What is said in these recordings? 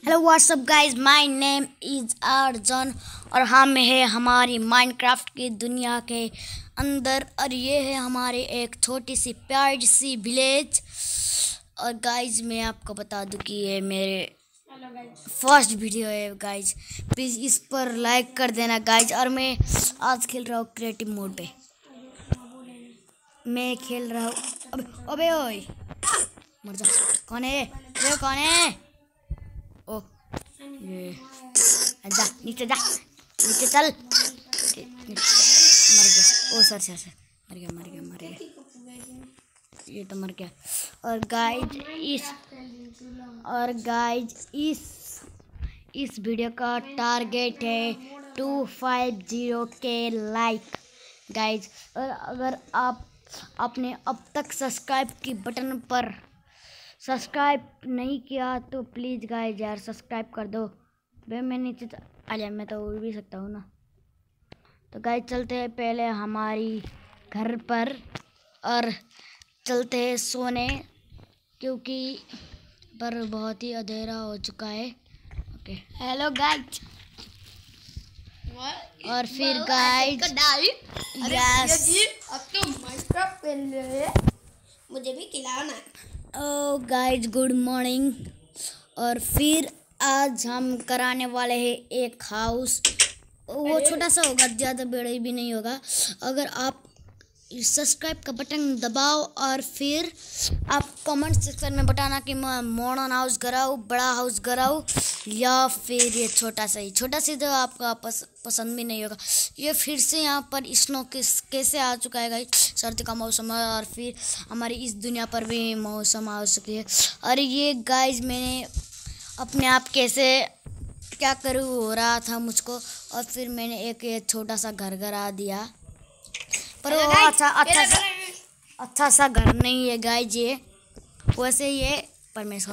Hello what's up guys, my name is Arjun और हम है हमारी माइनक्राफ्ट की दुनिया के अंदर। और ये है हमारे एक छोटी सी प्यारी सी विलेज। और गाइस मैं आपको बता दूं कि ये मेरे फर्स्ट वीडियो है गाइस, प्लीज़ इस पर लाइक कर देना गाइस। और मैं आज खेल रहा हूँ क्रिएटिव मोड पे। मैं खेल रहा हूँ अबे ओए मर जा। कौन है ये? कौन है? ओ ये जा नीचे, जा नीचे चल। मर गया। ओ सर मर गया। ये तो मर गया। और गाइज इस वीडियो का टारगेट है 250 के लाइक गाइज। और अगर आपने अब तक सब्सक्राइब की बटन पर सब्सक्राइब नहीं किया तो प्लीज़ गाइज यार सब्सक्राइब कर दो। वे मैं नीचे आ जाए, मैं तो उड़ भी सकता हूँ ना। तो गाइज चलते हैं पहले हमारी घर पर और चलते हैं सोने, क्योंकि पर बहुत ही अंधेरा हो चुका है। Okay hello guys. और फिर गाइज यस अब तो माइनक्राफ्ट खेल रहे हैं, मुझे भी खिलाना। Oh guys good morning. और फिर आज हम कराने वाले हैं एक हाउस। वो छोटा सा होगा, ज़्यादा बड़ा भी नहीं होगा। अगर आप सब्सक्राइब का बटन दबाओ और फिर आप कमेंट सेक्शन में बताना कि मैं मॉडर्न हाउस कराऊँ, बड़ा हाउस कराऊँ या फिर ये छोटा सा तो आपका पसंद भी नहीं होगा। ये फिर से यहाँ पर स्नो कैसे आ चुका है गाइस, सर्दी का मौसम है और फिर हमारी इस दुनिया पर भी मौसम आ चुकी है। और ये गाइस मैंने अपने आप कैसे क्या करूँ हो रहा था मुझको, और फिर मैंने एक ये छोटा सा घर करा दिया। पर वो अच्छा सा घर नहीं है गाइस ये, वैसे ये पर मैं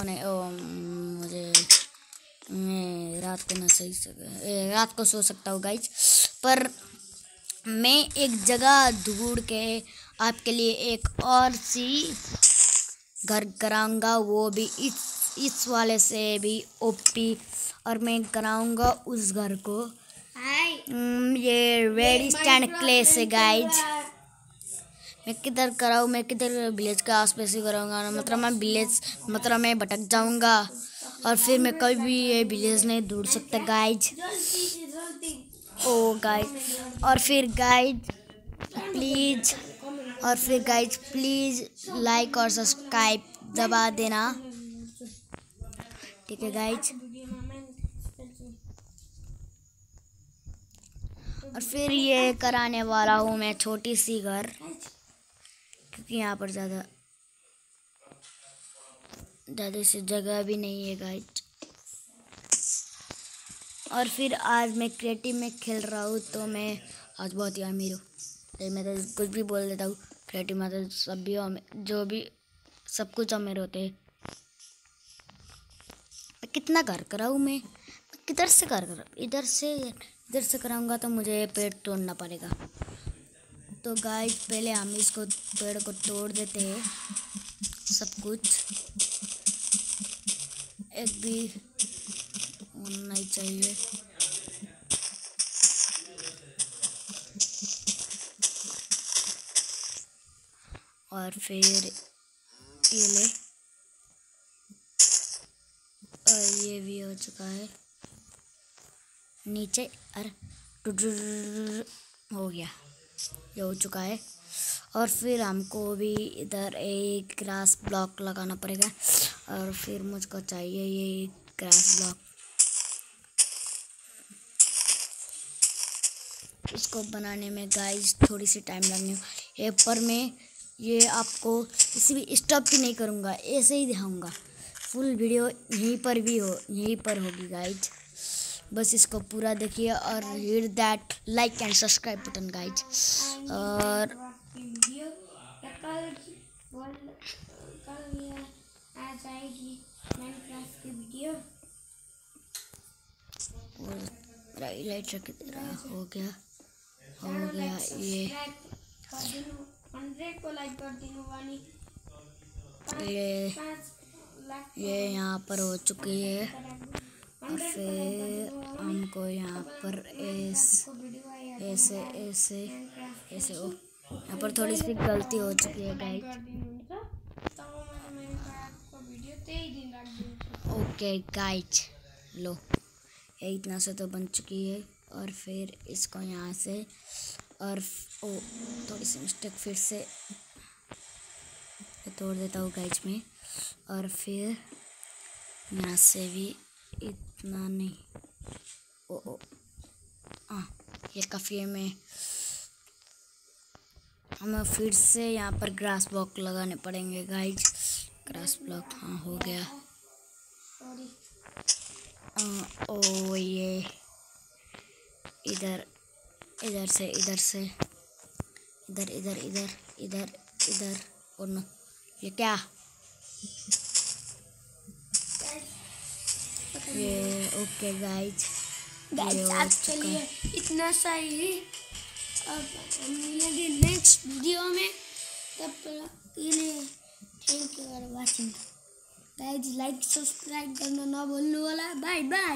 रात को सो सकता हूँ गाइज। पर मैं एक जगह ढूंढ के आपके लिए एक और सी घर कराऊंगा, वो भी इस वाले से भी ओपी। और मैं कराऊंगा उस घर को। ये रेडी स्टैंड क्ले से गाइज। मैं किधर कराऊँ, मैं किधर विलेज के आसपास ही कराऊंगा ना, मतलब मैं भटक जाऊंगा और फिर मैं कभी भी ये विलेज नहीं ढूंढ सकता गाइज। ओ गाइज और फिर गाइज प्लीज़ लाइक और सब्सक्राइब दबा देना, ठीक है गाइज। और फिर ये कराने वाला हूँ मैं छोटी सी घर, क्योंकि यहाँ पर ज़्यादा से जगह भी नहीं है गाइज। और फिर आज मैं क्रिएटिव में खेल रहा हूँ, तो मैं आज बहुत ही अमीर हूँ। मैं तो कुछ भी बोल देता हूँ, क्रिएटिव में तो सब कुछ अमीर होते हैं। कितना घर कराऊँ मैं किधर से घर कराऊँ? इधर से कराऊंगा तो मुझे पेड़ तोड़ना पड़ेगा। तो गाइस पहले हम इसको पेड़ को तोड़ देते हैं, सब कुछ एक भी होना नहीं चाहिए। और फिर ये ले, और ये भी हो चुका है नीचे। अरे हो गया, ये हो चुका है। और फिर हमको भी इधर एक ग्रास ब्लॉक लगाना पड़ेगा, और फिर मुझको चाहिए ये ग्रास ब्लॉक। इसको बनाने में गाइस थोड़ी सी टाइम लगने वाली है, पर मैं ये आपको किसी भी स्टॉप भी नहीं करूँगा, ऐसे ही दिखाऊँगा। फुल वीडियो यहीं पर होगी गाइज। बस इसको पूरा देखिए और hit that like and subscribe button guys. और लाइट रख हो गया ये यहाँ पर हो चुकी है। और फिर हमको यहाँ पर ऐसे ऐसे ऐसे ओ यहाँ पर थोड़ी सी गलती हो चुकी है गाइज। ओके गाइज, लो ये इतना से तो बन चुकी है। और फिर इसको यहाँ से और ओ थोड़ी सी मिस्टेक फिर से तोड़ देता हूँ गाइज में। और फिर यहाँ से भी इतना नहीं, ओ हाँ ये काफ़ी है। हमें फिर से यहाँ पर ग्रास ब्लॉक लगाने पड़ेंगे गाइज। ग्रास ब्लॉक हाँ हो गया। ओ ये इधर इधर से इधर से इधर इधर इधर इधर इधर और नो ये क्या ये ओके गाइज चलिए इतना सा ही। अब हम मिलेंगे नेक्स्ट वीडियो में, तब तक के लिए thank you for watching guys. Like subscribe करना ना भूलने वाला। Bye bye.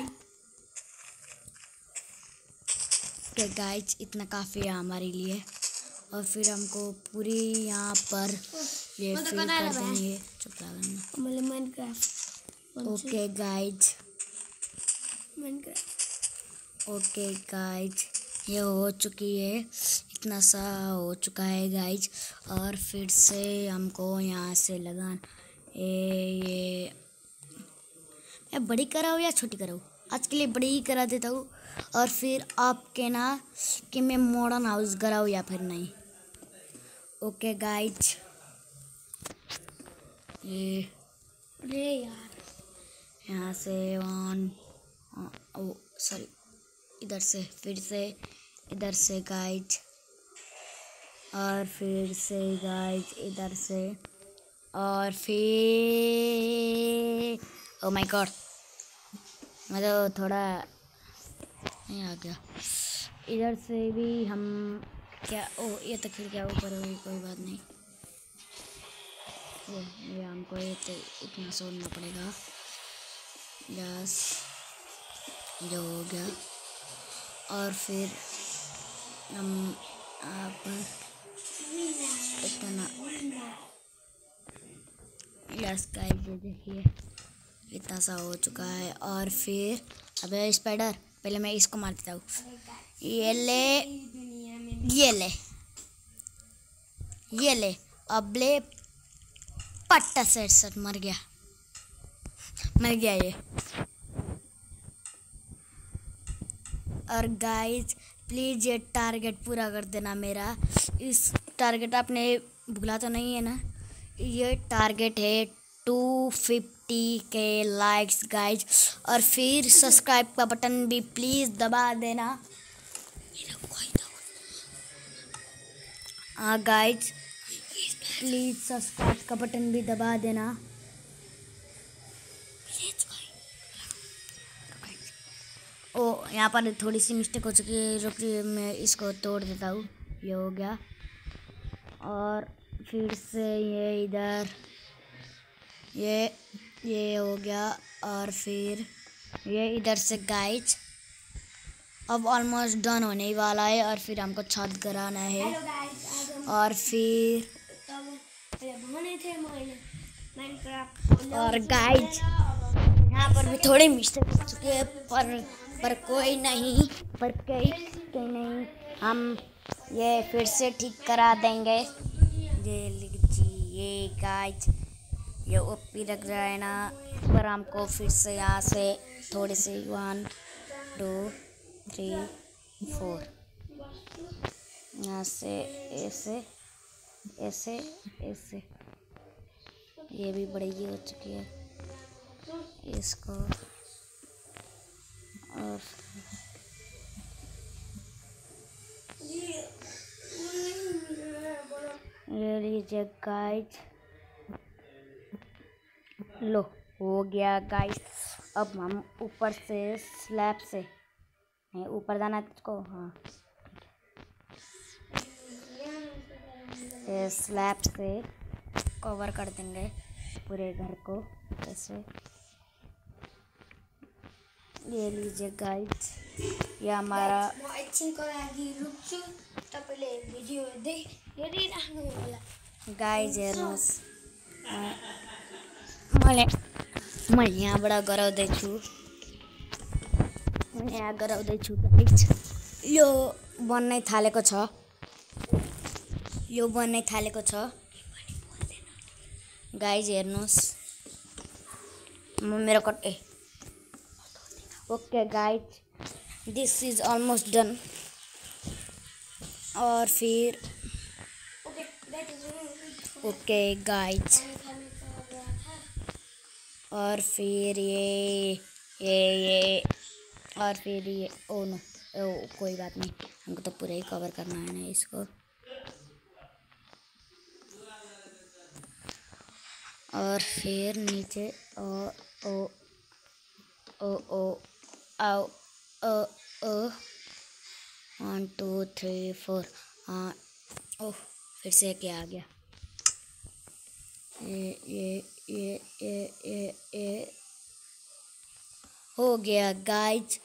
ओके गाइज, इतना काफ़ी है हमारे लिए। और फिर हमको पूरी यहाँ पर ये फिल कर देंगे। चुप रहा Minecraft. Okay guys, Minecraft okay guys, ये हो चुकी है। इतना सा हो चुका है गाइज। और फिर से हमको यहाँ से लगान ये मैं बड़ी कराऊँ या छोटी कराऊँ? आज के लिए बड़ी ही करा देता हूँ। और फिर आप कहना कि मैं मॉडर्न हाउस कराऊँ या फिर नहीं। ओके गाइज, ये अरे यार यहाँ से वन ओ सॉरी इधर से फिर से इधर से गाइज। और फिर से गाइज इधर से और फिर ओ माय गॉड मैं तो थोड़ा नहीं आ गया। इधर से भी हम क्या ओ ये तो फिर क्या ऊपर होगी, कोई बात नहीं। ये हमको ये तो इतना सोचना पड़ेगा। यस जो हो गया। और फिर हम आप इतना यस गाइस ये देखिए इतना सा हो चुका है। और फिर अबे स्पाइडर पहले मैं इसको मार देता हूँ। ये ले ये ले ये ले अब ले पट्टा से मर गया ये। और गाइज प्लीज़ ये टारगेट पूरा कर देना मेरा। इस टारगेट आपने भूला तो नहीं है ना? ये टारगेट है 250 के लाइक्स गाइज। और फिर सब्सक्राइब का बटन भी प्लीज़ दबा देना। हाँ गाइज प्लीज़ सब्सक्राइब का बटन भी दबा देना। ओ यहाँ पर थोड़ी सी मिस्टेक हो चुकी है, रुकिए मैं इसको तोड़ देता हूँ। ये हो गया। और फिर से ये इधर ये हो गया। और फिर ये इधर से गाइज अब ऑलमोस्ट डन होने ही वाला है। और फिर हमको छत कराना है। और फिर और गाइज यहाँ पर भी थोड़ी मिस्टेक हो चुकी है, पर कोई नहीं हम ये फिर से ठीक करा देंगे। ये लीजिए गाइज ये ओपी रख जाए ना। पर हमको फिर से यहाँ से थोड़ी सी 1 2 3 4 यहाँ से ऐसे ऐसे ऐसे ये भी बड़ी हो चुकी है इसको। और ये लीजिए गाइज, लो हो गया गाइज। अब हम ऊपर से स्लैब से ऊपर जाना है तुझको। हाँ स्लैब से कवर कर देंगे पूरे घर को ऐसे। ये लीजिए गाइज, ये हमारा म एकछिनको लागि रुक्छु, तपाईँले भिडियो हेरिराख्नु होला। गाइज हेर्नुहोस्, मैले यहाँबाट गराउँदैछु, गाइज। यो बन्नै थालेको छ, गाइज हेर्नुहोस्, मेरो कट्टे। Okay guys, this is almost done. और फिर ओके गाइज, और फिर ये और फिर ये ओ नो, कोई बात नहीं, हमको तो पूरा ही कवर करना है ना इसको। और फिर नीचे ओ ओ ओ ओ आओ ओ ओ 1 2 3 4। हाँ, ओह फिर से क्या आ गया? ये हो गया गाइज।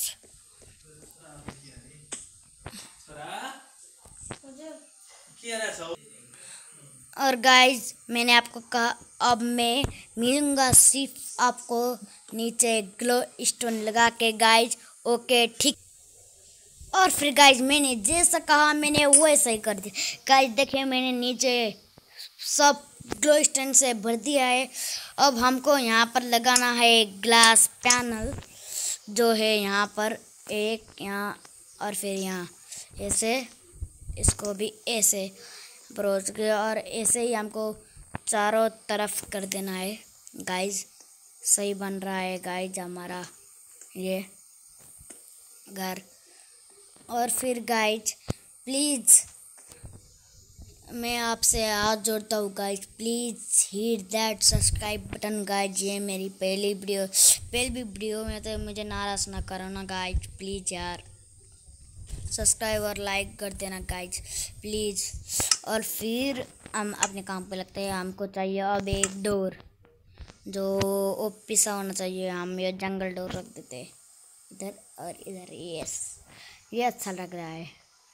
और गाइज मैंने आपको कहा, अब मैं मिलूँगा सिर्फ आपको नीचे ग्लो स्टोन लगा के गाइज। ओके ठीक। और फिर गाइज मैंने जैसा कहा मैंने वैसा ही कर दिया गाइज। देखिए मैंने नीचे सब ग्लो स्टोन से भर दिया है। अब हमको यहाँ पर लगाना है ग्लास पैनल, जो है यहाँ पर एक, यहाँ और फिर यहाँ ऐसे, इसको भी ऐसे ब्रोच के, और ऐसे ही हमको चारों तरफ कर देना है गाइज। सही बन रहा है गाइज हमारा ये घर। और फिर गाइज प्लीज़ मैं आपसे हाथ जोड़ता हूँ guys, please hit that subscribe button guys. ये मेरी पहली वीडियो में तो मुझे नाराज़ ना करो ना गाइज, प्लीज़ यार सब्सक्राइब और लाइक कर देना गाइज प्लीज़। और फिर हम अपने काम पे लगते हैं। हमको चाहिए अब एक डोर, जो वो पिसा होना चाहिए। हम ये जंगल डोर रख देते हैं इधर और इधर। यस, ये अच्छा लग रहा है।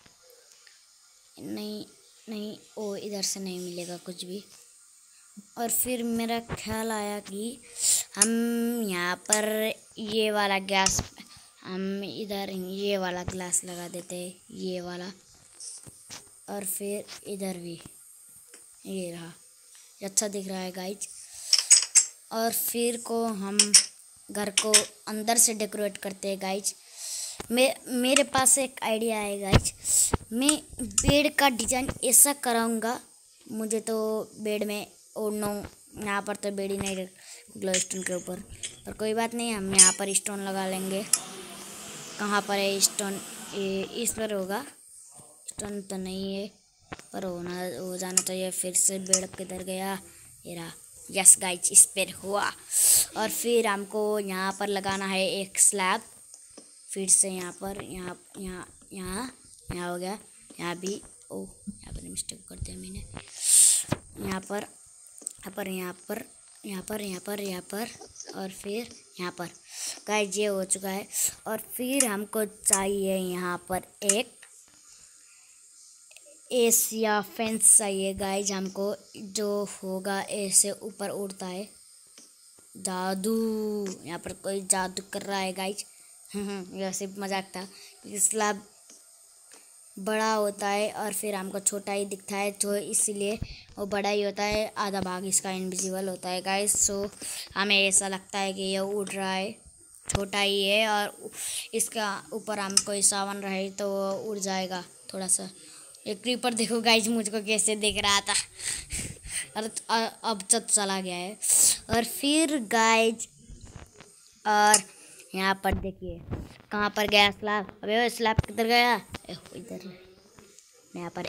नहीं ओ इधर से नहीं मिलेगा कुछ भी। और फिर मेरा ख्याल आया कि हम यहाँ पर ये वाला गैस, हम इधर ये वाला ग्लास लगा देते हैं, ये वाला। और फिर इधर भी ये रहा, ये अच्छा दिख रहा है गाइज। और फिर को हम घर को अंदर से डेकोरेट करते हैं गाइज। मेरे पास एक आइडिया है गाइज। मैं बेड का डिज़ाइन ऐसा कराऊंगा, मुझे तो बेड में नो, यहाँ पर तो बेड ही नहीं ग्लो स्टोन के ऊपर, पर कोई बात नहीं, हम यहाँ पर स्टोन लगा लेंगे। कहाँ पर है स्टोन? इस पर होगा स्टोन तो नहीं है, पर हो जाना चाहिए। फिर से बेड किधर गया? ये रहा। यस गाइज, इस पर हुआ। और फिर हमको यहाँ पर लगाना है एक स्लैब। फिर से यहाँ पर यहाँ हो गया। यहाँ भी यहाँ पर मिस्टेक कर दिया मैंने। यहाँ पर और फिर यहाँ पर गाइज ये हो चुका है। और फिर हमको चाहिए यहाँ पर एक एशिया फेंस चाहिए गाइज हमको, जो होगा ऐसे ऊपर उड़ता है। जादू, यहाँ पर कोई जादू कर रहा है गाइज। यह सिर्फ मजाक था, क्योंकि स्लैब बड़ा होता है और फिर हमको छोटा ही दिखता है, तो इसीलिए वो बड़ा ही होता है। आधा भाग इसका इनविजिबल होता है गाइज। सो हमें ऐसा लगता है कि ये उड़ रहा है, छोटा ही है, और इसका ऊपर हम कोई सावन रहे तो वो उड़ जाएगा थोड़ा सा। एक क्रीपर देखो गाइज मुझको कैसे देख रहा था और अब तक चला गया है। और फिर गाइज, और यहाँ पर देखिए कहाँ पर गया स्लैब? अबे वो स्लैब किधर गया? इधर। यहाँ पर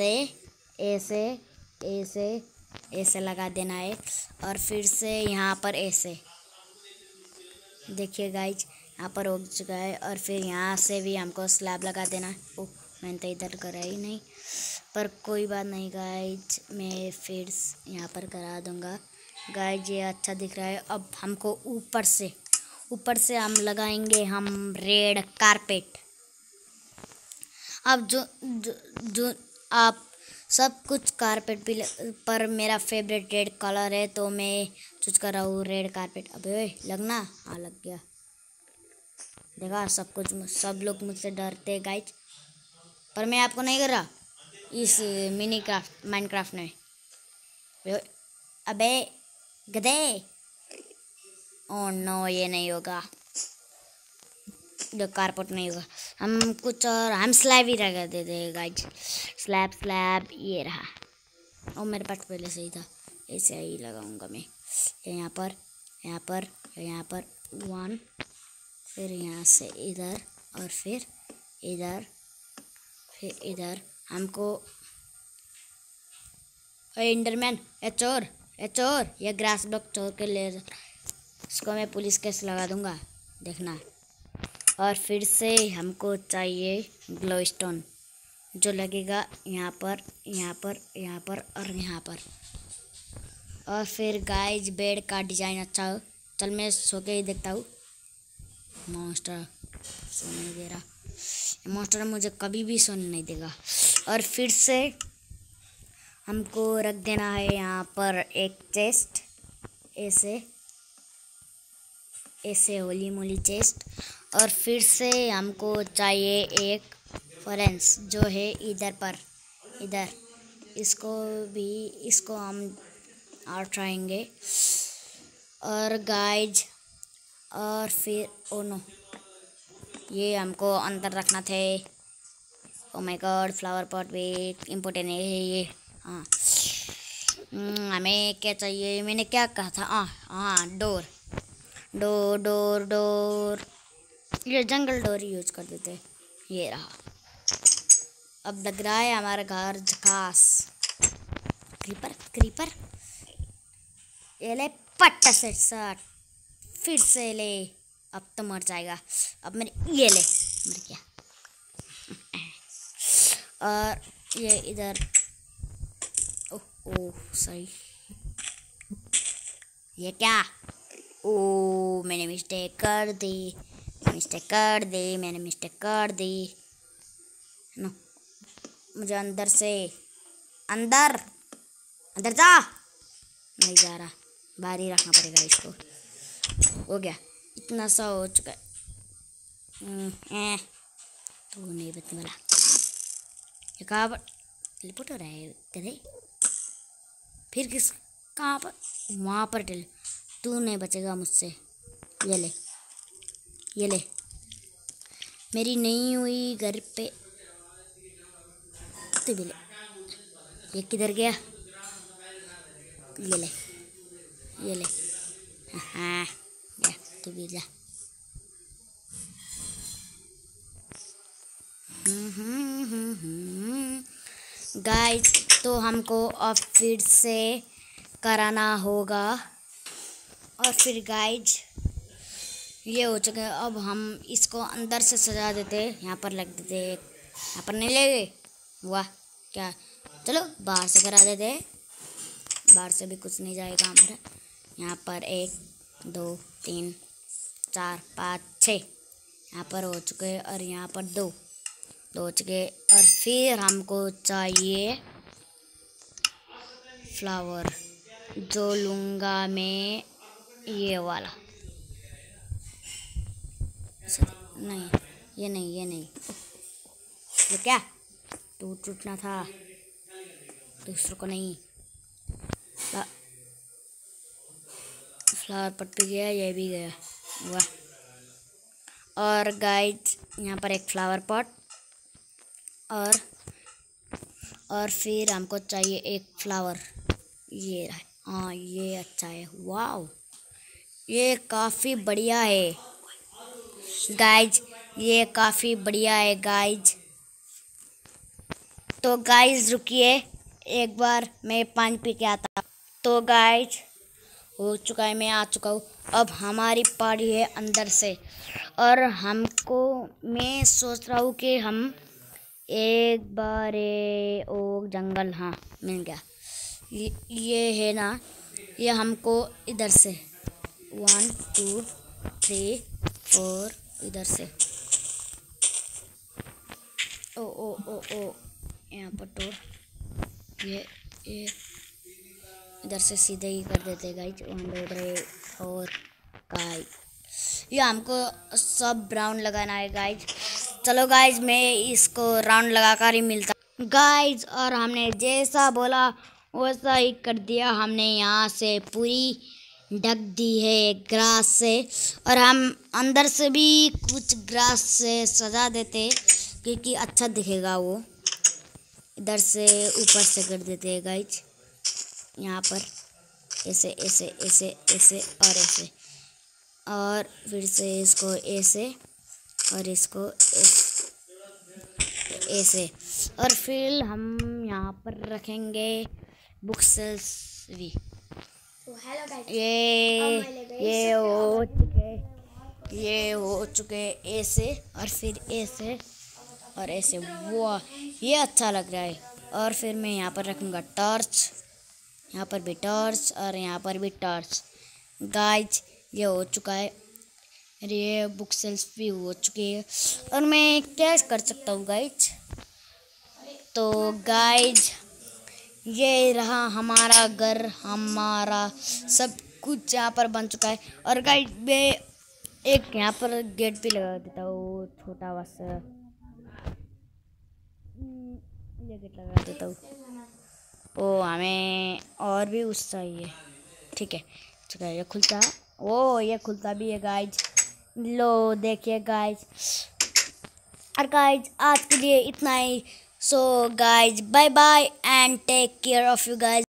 ऐसे लगा देना है। और फिर से यहाँ पर ऐसे, देखिए गाइज यहाँ पर हो चुका है। और फिर यहाँ से भी हमको स्लैब लगा देना है। ओह मैंने तो इधर करा ही नहीं, पर कोई बात नहीं गाइज, मैं फिर यहाँ पर करा दूँगा गाइज। ये अच्छा दिख रहा है। अब हमको ऊपर से ऊपर से हम लगाएंगे रेड कारपेट। अब जो आप सब कुछ कारपेट भी पर मेरा फेवरेट रेड कलर है, तो मैं चूज कर रहा हूँ रेड कारपेट। अबे लगना, हाँ लग गया। देखा, सब लोग मुझसे डरते हैं गाइज, पर मैं आपको नहीं कर रहा इस माइनक्राफ्ट में। अबे गधे, ओह नो, ये नहीं होगा, जो कारपेट नहीं होगा। हम कुछ और, हम स्लैब ही लगा देते हैं गाइज। स्लैब ये रहा। और मेरे पास पहले से ही था, ऐसे ही लगाऊंगा मैं। यहाँ पर 1, फिर यहाँ से इधर, और फिर इधर। हमको इंडरमैन, ए चोर, ये ग्रास ब्लॉक चोर के ले, इसको मैं पुलिस केस लगा दूंगा, देखना। और फिर से हमको चाहिए ग्लोस्टोन, जो लगेगा यहाँ पर और यहाँ पर। और फिर गाइज बेड का डिजाइन अच्छा हो। चल मैं सो के ही देखता हूँ। मॉन्स्टर सो नहीं दे रहा, मॉन्स्टर मुझे कभी भी सोने नहीं देगा। और फिर से हमको रख देना है यहाँ पर एक चेस्ट, ऐसे होली मोली चेस्ट। और फिर से हमको चाहिए एक फरेंस, जो है इधर। इसको हम उठाएंगे। और गाइज, और फिर ओ नो, ये हमको अंदर रखना थे। Oh my god, flower pot भी इम्पोर्टेंट है ये। हाँ, हमें क्या चाहिए, मैंने क्या कहा था? हाँ, डोर। ये जंगल डोर यूज कर देते, ये रहा। अब लग रहा है हमारा घर झकास। क्रीपर, ये ले पट्टा से शॉट, फिर से ले। अब तो मर जाएगा। अब मेरे ये ले, मर गया। और ये इधर, ओह सही, ये क्या? मैंने मिस्टेक कर दी। नो, मुझे अंदर जा, नहीं जा रहा, बाहर ही रखना पड़ेगा इसको। हो गया, इतना सा हो चुका है। तो नहीं बचने वाला, ये कहाँ पर टेलीपोर्ट हो रहा है गधे? फिर कहाँ पर? वहाँ पर तू नहीं बचेगा मुझसे। ये ले, मेरी नहीं हुई घर पे, तू भी ले। ये किधर गया? ये ले। हाँ, तू भी जा। गाइस, तो हमको अब फिर से कराना होगा। और फिर गाइज ये हो चुका है। अब हम इसको अंदर से सजा देते, यहाँ पर लग देते। यहाँ पर नहीं लगे, वाह क्या, चलो बाहर से करा देते। बाहर से भी कुछ नहीं जाएगा हमारा। यहाँ पर 1 2 3 4 5 6 यहाँ पर हो चुके, और यहाँ पर 2 हो चुके। और फिर हमको चाहिए फ्लावर, जो लूँगा मैं ये वाला। नहीं, ये नहीं, ये क्या टूटना था, दूसरों को नहीं। फ्लावर पट भी गया, ये भी गया, वाह। और गाइज यहाँ पर एक फ्लावर पॉट, और फिर हमको चाहिए एक फ्लावर, ये रहा। हाँ, ये अच्छा है, वाह, ये काफ़ी बढ़िया है गाइज, ये काफ़ी बढ़िया है गाइज। तो गाइज रुकिए, एक बार मैं पानी पी के आता। तो गाइज हो चुका है, मैं आ चुका हूँ। अब हमारी पारी है अंदर से, और मैं सोच रहा हूँ कि हम एक बार ओ जंगल, हाँ मिल गया, ये है ना, ये हमको इधर से 1 2 3 4 इधर से ओ ओ ओ ओ यहाँ पर तोड़ ये इधर से सीधे ही कर देते गाइज 1 2 3 4 गाइज ये हमको सब राउंड लगाना है गाइज। चलो गाइज मैं इसको राउंड लगाकर ही मिलता गाइज। और हमने जैसा बोला वैसा ही कर दिया। हमने यहाँ से पूरी ढक दी है ग्रास से और हम अंदर से भी कुछ ग्रास से सजा देते क्योंकि अच्छा दिखेगा वो। इधर से ऊपर से कर देते हैं गाइज यहाँ पर ऐसे ऐसे ऐसे ऐसे और ऐसे और फिर से इसको ऐसे और इसको ऐसे और फिर हम यहाँ पर रखेंगे बुक सेल्स भी। तो हेलो गाइस ये हो चुके ऐसे और फिर ऐसे और ऐसे। वाह ये अच्छा लग रहा है। और फिर मैं यहाँ पर रखूँगा टॉर्च, यहाँ पर भी टॉर्च और यहाँ पर भी टॉर्च। गाइज ये हो चुका है। ये बुक सेल्स भी हो चुकी है और मैं क्या कर सकता हूँ गाइज। तो गाइज ये रहा हमारा घर, हमारा सब कुछ यहाँ पर बन चुका है। और गाइज मैं एक यहाँ पर गेट भी लगा देता हूँ छोटा सा, ये गेट लगा देता हूँ। ओ हमें और भी उस चाहिए, ठीक है चलो ये खुलता है। ओ ये खुलता भी है गाइज, लो देखिए गाइज। और गाइज आज के लिए इतना ही। So guys bye bye and take care of you guys.